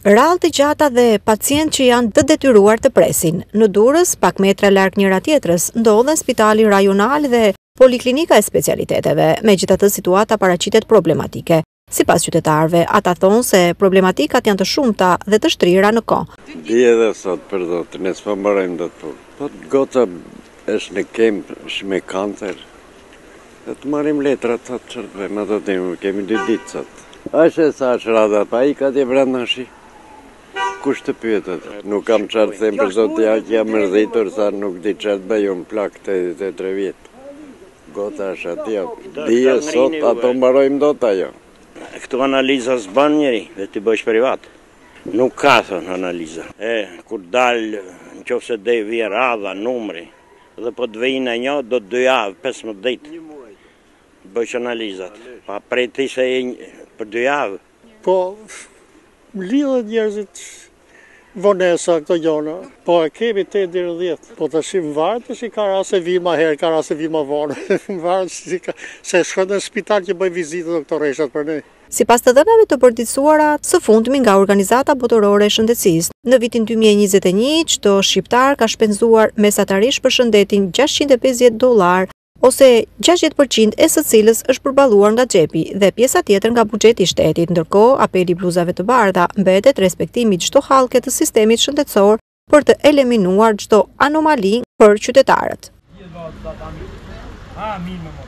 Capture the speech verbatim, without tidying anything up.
Rallë të gjata dhe pacient që janë të detyruar të presin. Në Durrës, pak metra larg njëra tjetrës, ndodhen spitali rajonal dhe poliklinika e specialiteteve. Megjithatë, situata paraqitet problematike. Sipas qytetarëve, ata thonë se problematikat janë të shumta dhe të shtrira në kohë. Di edhe sot për zotë, ne s'po mbarojmë dot po. Po goca është në kemp, është me kancer. Dhe të marrim letrat atë që të vëmë ato të kemi dy ditë sot. Është e sa është radha, pa i ka t'je brenda shi. Kush të pyet atë? Nuk kam çfarë të them për zotë, ja që jam mërzitur sa nuk di çfarë të bëj, unë plak të tre vjet. Gota është atje. Dije sot ato mbarojmë dot ajo. Këtu analiza s'ban njeri, dhe ti bësh privat. Nuk ka thonë analiza. E, kur dalë, në qofë se dhe vje radha, numri, dhe po të vejnë e një, do të dy javë, pesëmbëdhjetë ditë. Bësh analizat. Pa prej ti se e për dy javë. Po, lidhet njerëzit vonesa këto gjona, po e kemi te deri dhjetë. Po të shim varë të shi ka rase vima herë, ka rase vima vonë. Varë si ka, se shkën në spital që bëj vizitë doktoreshat për ne. Sipas të dhënave të përditësuara së fundmi nga Organizata Botërore e Shëndetësisë, në vitin dy mijë e njëzet e një, çdo shqiptar ka shpenzuar mesatarisht për shëndetin gjashtëqind e pesëdhjetë dollar, ose gjashtëdhjetë përqind e së cilës është përballuar nga xhepi dhe pjesa tjetër nga buxheti i shtetit. Ndërkohë, apeli i bluzave të bardha mbetet respektimi çdo hallke të sistemit shëndetësor për të eliminuar çdo anomali për qytetarët.